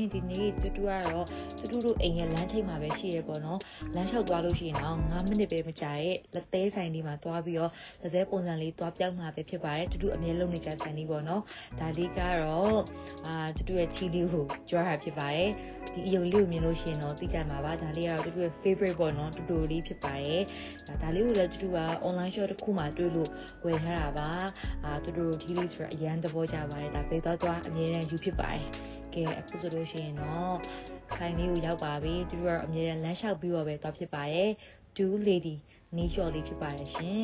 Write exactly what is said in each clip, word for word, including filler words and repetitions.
ရှင်ဒီနေ့တူတူကတော့တူတူတို့အိမ်ရဲ့လမ်းထိပ်မှာပဲရှိရပေါ့နော်လမ်းလျှောက်သွားလို့ရှိရင်တော့ငါးမိနစ်ပဲမကြာရဲ့လက်သေးဆိုင်ဒီမှာသွားပြီးတော့လက်သေးပုံစံလေးသွားပြောင်းမှာပဲဖြစ်ပါတယ်တူတူအမြဲလုံးနေကြဆိုင်ဒီပေါ့နော်ဒါလေးကတော့အာတူတူရဲ့ချီလေးကိုကြွားတာဖြစ်ပါတယ်ဒီအယုံလေးကိုမြင်လို့ရှိရင်တော့သိကြမှာပါဒါလေးကတော့တူတူရဲ့ favorite ပေါ့နော်တူတူလေးဖြစ်ပါတယ်ဒါလေးကိုလည်းတူတူက online shop တစ်ခုမှာတွေ့လို့ဝယ်ထားတာပါအာတူတူဒီလေးဆိုအရန်သဘောကျပါတယ်ဒါပေတော့သွားအမြဲတမ်းယူဖြစ်ပါတယ်ကဲအခုဆိုလို့ရှိရင်တော့ဆိုင်လေးကိုရောက်ပါပြီတူတူကအမြဲတမ်းလမ်းလျှောက်ပြီးတော့ပဲသွားဖြစ်ပါတယ် two lady နီးလျှော်လေးဖြစ်ပါတယ်ရှင်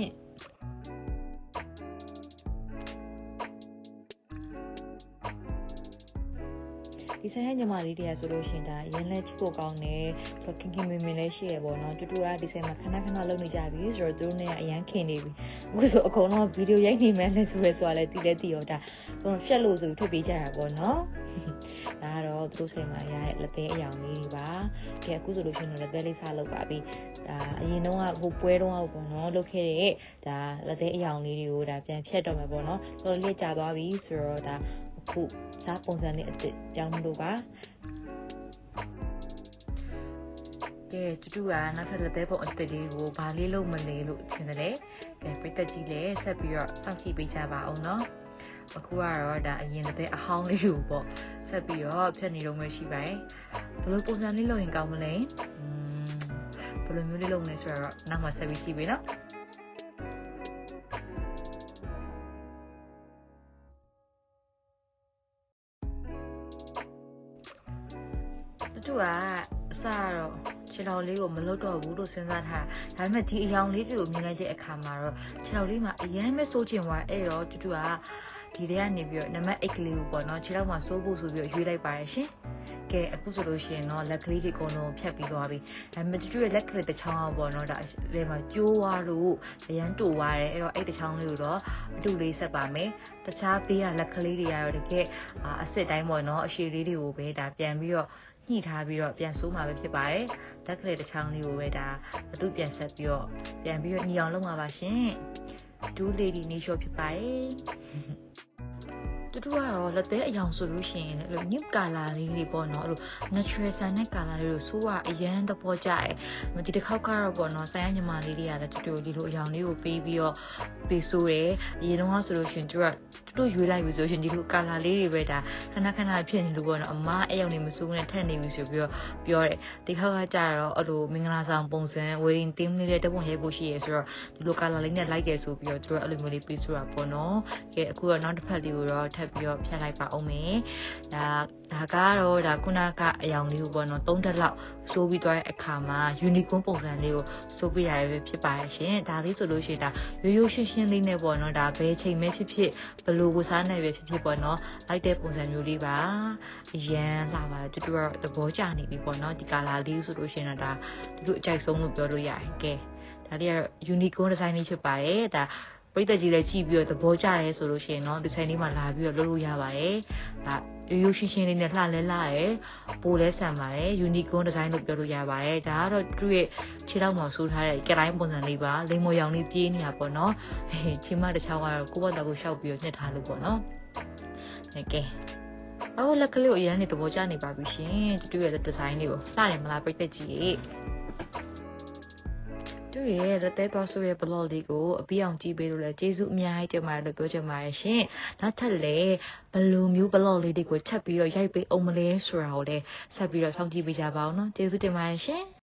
ဒီဆိုင်ရဲ့ညီမလေးတွေကဆိုလို့ရှိရင်ဒါရင်းလဲချစ်ဖို့ကောင်းတယ်ဆိုခင်ခင်မင်မင်လေးရှိရပေါ့နော်တူတူကဒီဆိုင်မှာခဏခဏလုပ်နေကြပြီဆိုတော့သူတို့နဲ့အရန်ခင်နေပြီအခုဆိုအကုန်လုံးဗီဒီယိုရိုက်နေမယ်လဲဆိုရဲဆိုတော့လည်းတည်လဲတည်ရောဒါဖြတ်လို့ဆိုပြီးထုတ်ပေးကြတာပေါ့နော်ဒါကတော့သူတို့ဆိုင်မှာရတဲ့လက်သေးအယောင်လေးတွေပါကဲအခုဆိုလို့ရှိရင်လက်သေးလေးစားလုပ်ပါပြီဒါအရင်တော့ဟိုပွဲတော့ပေါ့နော်လုပ်ခဲ့တဲ့ဒါလက်သေးအယောင်လေးတွေကိုဒါပြန်ဖြတ်တော့မယ်ပေါ့နော်တော်လေးကြာသွားပြီဆိုတော့ဒါအခုစားပုံစံလေးအစ်စ်ကြောင်းလို့ပါကဲတူတူကနောက်ထပ်လက်သေးပုံအစ်စ်လေးကိုဘာလေးလုပ်မလဲလို့ထင်တယ်လေကဲပိတ်သက်ကြီးလည်းဆက်ပြီးတော့စောင့်ကြည့်ပေးကြပါအောင်နော်အခုကတော့ဒါအရင်တဲ့အဟောင်းလေးကိုပေါ့ဆက်ပြီးတော့ဖြတ်နေတော့မှရှိပါတယ်ဘယ်လိုပုံစံလေးလုပ်ရင်ကောင်းမလဲอืมဘယ်လိုမျိုးလေးလုပ်လဲဆိုတော့နောက်မှဆက်ပြီးကြည့်ပေးနော်တူကအစားတော့ခြေထောက်လေးကိုမလွတ်တော့ဘူးလို့စဉ်းစားထားဒါပေမဲ့ဒီအယောင်လေးတွေကိုမြင်လိုက်တဲ့အခါမှာတော့ခြေထောက်လေးမှာအရင်ပဲစိုးချင်သွားအဲ့တော့တူတူကဒီထဲကနေပြီးတော့နံပါတ် eight ကလေးကိုပေါ့နော်ခြေထောက်မှာစိုးဖို့ဆိုပြီးတော့ရွေးလိုက်ပါတယ်ရှင်ကဲအခုဆိုလို့ရှိရင်တော့လက်ကလေးတွေအကုန်လုံးဖြတ်ပြီးသွားပြီဒါပေမဲ့တူတူရဲ့လက်ကလေးတစ်ချောင်းအောင်ပေါ့နော်ဒါဒီမှာကျိုးသွားလို့အရန်တူသွားတယ်အဲ့တော့အဲ့တစ်ချောင်းလေးကိုတော့အတူလေးဆက်ပါမယ်တခြားဘေးကလက်ကလေးတွေကတော့တကယ်အစ်စ်တိုင်းပေါ့နော်အရှည်လေးတွေကိုပဲဒါပြန်ပြီးတော့ညှိထားပြီးတော့ပြန်ဆိုးမှာပဲဖြစ်ပါတယ်လက်ကလေးတစ်ချောင်းလေးကိုပဲဒါအတူပြန်ဆက်ပြီးတော့ပြန်ပြီးတော့ညီအောင်လုပ်မှာပါရှင်two lady နေလျှော်ဖြစ်ပါတယ်တူတူကတော့လက်သေးအယောင်ဆိုလို့ရှိရင်အဲ့လို new color လေးတွေပေါ့နော်အဲ့လို natural ဆန်တဲ့ color လေးကိုဆိုးကအရန်သဘောကျတယ်ဒီတစ်ခေါက်ကတော့ပေါ့နော်ဆိုင်ရညီမလေးတွေကလည်းတူတူဒီလိုအယောင်လေးကိုပေးပြီးတော့ပေးဆိုးတယ်အရင်တော့ဆိုလို့ရှိရင်တူကတူတူရွေးလိုက်ပြီဆိုရှင်ဒီလို color လေးတွေပဲဒါခဏခဏဖြစ်နေလို့ပေါ့နော်အမအယောင်နေမဆိုးနဲ့ထက်နေပြီဆိုပြီးတော့ပြောတယ်ဒီခေါက်ကကြတော့အဲ့လိုမင်္ဂလာဆောင်ပုံစံ wedding theme လေးတဲ့တပုံရိုက်ဖို့ရှိရဆိုတော့ဒီလို color လေးနဲ့လိုက်တယ်ဆိုပြီးတော့တူကအဲ့လိုမျိုးလေးပေးဆိုတာပေါ့နော်ကဲအခုတော့နောက်တစ်ဖက်လေးကိုတော့ထပ်ပြီးတော့ဖြတ်လိုက်ပါအောင်မယ်ဒါဒါကတော့ဒါခုနကအယောင်လေးကိုပေါ့နော်သုံးတက်လောက်ဆိုးပြီးသွားတဲ့အခါမှာ unicorn ပုံစံလေးကိုဆိုးပြရပဲဖြစ်ပါရဲ့ရှင်ဒါလေးဆိုလို့ရှိရင်ဒါရိုးရိုးရှင်းရှင်းလေးနဲ့ပေါ့နော်ဒါဘယ်ချိန်မဲဖြစ်ဖြစ်ဘယ်လိုဝစားနိုင်ပဲဖြစ်ဖြစ်ပေါ့နော်လိုက်တဲ့ပုံစံမျိုးလေးပါအရန်လာပါတယ်တူတူကတော့သဘောကျနေပြီပေါ့နော်ဒီ color လေးဆိုလို့ရှိရင်ဒါတူတူအကြိုက်ဆုံးလို့ပြောလို့ရတယ်ကဲဒါလေးကတော့ unicorn design လေးဖြစ်ပါတယ်ဒါပိတ်သက်ကြီးလည်းကြည့်ပြီးတော့သဘောကျရဲဆိုလို့ရှိရင်เนาะဒီဆိုင်လေးမှာလာပြီးတော့လုပ်လို့ရပါတယ်ဒါရိုးရိုးရှင်းရှင်းလေးနဲ့လှလဲလှရဲပိုလဲဆန်ပါတယ် unicorn design လို့ပြောလို့ရပါတယ်ဒါကတော့သူ့ရဲ့ခြေထောက်မှာဆိုးထားတဲ့ကတိုင်းပုံစံလေးပါလိမ္မော်ရောင်လေးပြေးနေတာပေါ့เนาะခြေမတစ်ချောင်းကတော့ကိုယ့်ဘက်တော့ကိုရှောက်ပြီးတော့ညှစ်ထားလို့ပေါ့เนาะโอเคအော်လက်ကလေးကိုအရင်နေသဘောကျနေပါပြီရှင်သူ့ရဲ့ design လေးကိုစတယ်မလားပိတ်သက်ကြီးတူရဲ့လက်သေးသွားဆိုရဲ့ blog လေးကိုအပြီးအောင်ကြည့်ပေးလို့လည်းကျေးဇူးအများကြီးတင်ပါတယ်လို့ပြောချင်ပါတယ်ရှင်နောက်ထပ်လည်းဘယ်လိုမျိုး blog လေးတွေကိုချက်ပြီးတော့ရိုက်ပေးအောင်မလဲဆိုတာကိုလည်းဆက်ပြီးတော့စောင့်ကြည့်ပေးကြပါဦးနော်ကျေးဇူးတင်ပါတယ်ရှင်